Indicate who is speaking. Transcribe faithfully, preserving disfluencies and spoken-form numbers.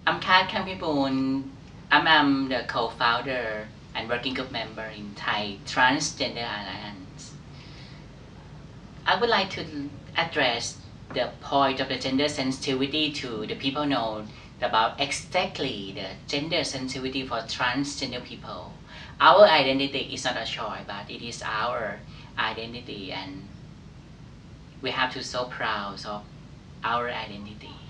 Speaker 1: I'm Kath Khangpiboon. I'm, I'm the co-founder and working group member in Thai Transgender Alliance. I would like to address the point of the gender sensitivity to the people know about exactly the gender sensitivity for transgender people. Our identity is not a choice, but it is our identity, and we have to so proud of our identity.